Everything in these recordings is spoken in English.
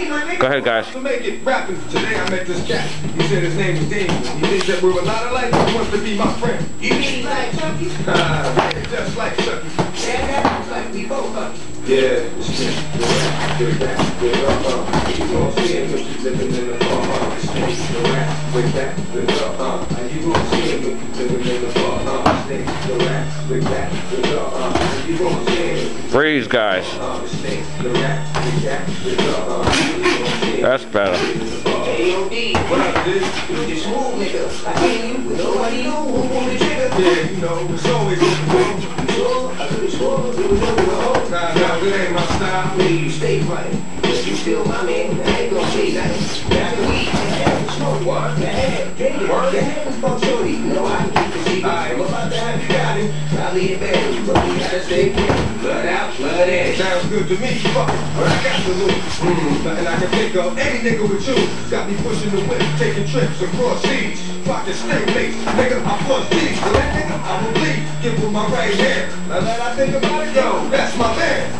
Go ahead, guys. To make it rapping, today I met this cat. He said his name was Damien. He thinks that we're a lot alike. He wants to be my friend. You mean like Chucky? Yeah, just like Chucky. Yeah, that looks like we both are. Yeah, it's just with that, with you gon' see him if you living in the farm, snake, the rat, with that, with you gon' see him if you living in the farm, snake, the rat, with that, with you gon' see him if you Freeze, guys. snake, the rat, with that, with That's better. AOD, what up, dude? you just smooth nigga. I hear you, but nobody know who pulled the trigger. Yeah, you know, it's always Sure, I could've swore it was over the whole. nah, it ain't my style. Nigga, you stay running. But you still my man, I ain't gon' say nothing. That's the weed, that's smoke. What? Yeah, drink it. Word? Yeah, fuck shorty. You know I can keep the secret. Aight. I'm about to have you got it. Probably in bed, but we gotta stay careful. Blood out, blood in. Sounds good to me, fuck it, but I got the loot. Nothing I can think of, any nigga with you. Got me pushing the whip, taking trips across seas. Pocket stay mates, nigga, I plus G's. So that nigga, I will bleed, give with my right hand. Now that I think about it, yo, that's my man.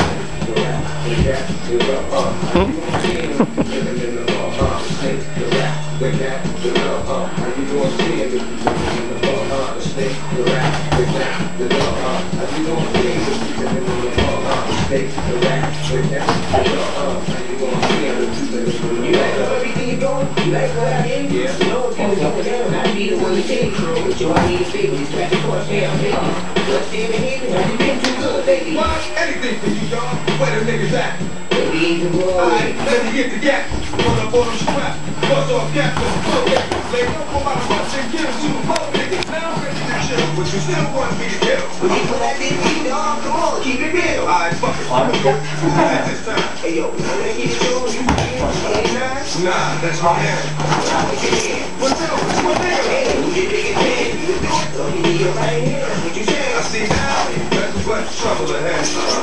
You like everything you're doing? You like what I did? Yeah. You know what's going down. I be the one to take control. But you, I need a favor. You scratch the course down, baby. What's the behavior? Have you been too good, baby? What? Anything for you, dog. Where the niggas at? Baby, even more. Alright, let me get the gap. Run up on them strap. Buzz off captain. Lay up on my butts and give it to the whole nigga. Now I'm ready to chill, but you still want me to kill. When you put that bitch in, dog, come on, keep it real. Alright, fuck it. I'm going to this time. Hey, yo, you wanna get it through? You ain't nice? Nah, that's my man. What's up? What's there? Hey, who you think it's been? You the dog, so give me your right hand. That's what you I said. see now. That's what trouble ahead.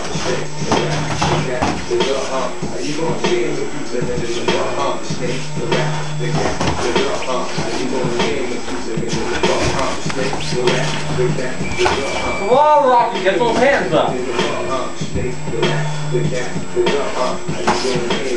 You gon' see him if you living in the snake, the rat, the cat, the dog, you gon' see him if you living in the snake, the rat, the cat, the dog. Come on, Rocky, get those hands up. Snake, the rat, the cat, the dog, you gon' see